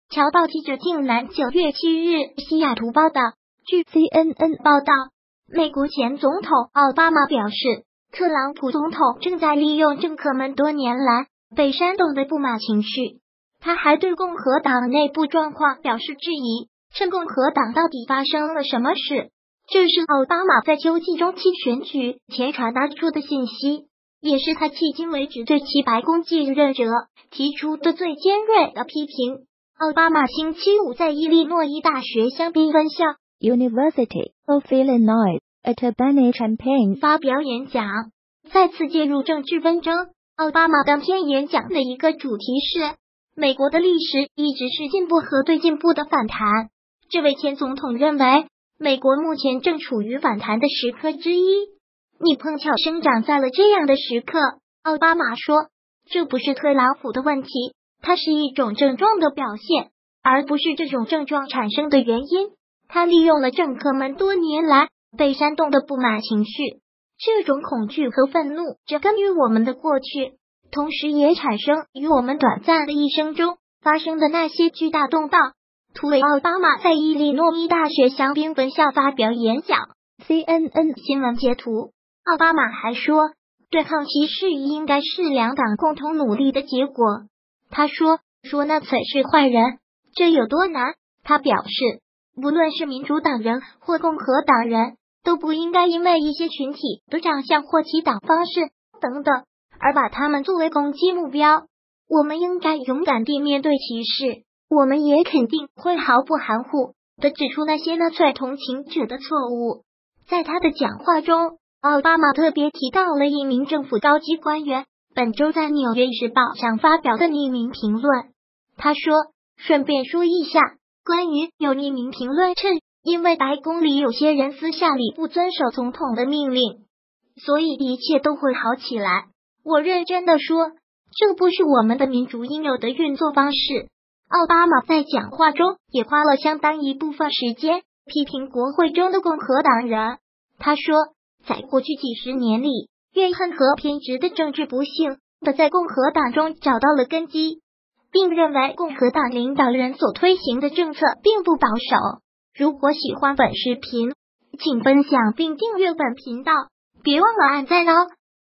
侨报记者近南9月7日西雅图报道，据 CNN 报道，美国前总统奥巴马表示，特朗普总统正在利用政客们多年来被煽动的不满情绪。他还对共和党内部状况表示质疑，称共和党到底发生了什么事？这是奥巴马在秋季中期选举前传达出的信息，也是他迄今为止对其白宫继任者提出的最尖锐的批评。奥巴马星期五在伊利诺伊大学香槟分校 University of Illinois at Urbana-Champaign 发表演讲，再次介入政治纷争。奥巴马当天演讲的一个主题是美国的历史一直是进步和对进步的反弹。这位前总统认为，美国目前正处于反弹的时刻之一。你碰巧生长在了这样的时刻，奥巴马说，这不是特朗普的问题，它是一种症状的表现，而不是这种症状产生的原因。他利用了政客们多年来被煽动的不满情绪，这种恐惧和愤怒植根于我们的过去，同时也产生于我们短暂的一生中发生的那些巨大动荡。图为奥巴马在伊利诺伊大学香槟分校发表演讲 CNN 新闻截图。奥巴马还说，对抗歧视应该是两党共同努力的结果。他说纳粹是坏人，这有多难？他表示，无论是民主党人或共和党人，都不应该因为一些群体的长相或其党方式等等而把他们作为攻击目标。我们应该勇敢地面对歧视，我们也肯定会毫不含糊地指出那些纳粹同情者的错误。在他的讲话中，奥巴马特别提到了一名政府高级官员本周在《纽约时报》上发表的匿名评论。他说，顺便说一下，关于有匿名评论称，因为白宫里有些人私下里不遵守总统的命令，所以一切都会好起来。我认真的说，这不是我们的民主应有的运作方式。奥巴马在讲话中也花了相当一部分时间批评国会中的共和党人。他说，在过去几十年里，怨恨和偏执的政治不幸的在共和党中找到了根基，并认为共和党领导人所推行的政策并不保守。如果喜欢本视频，请分享并订阅本频道，别忘了按赞哦。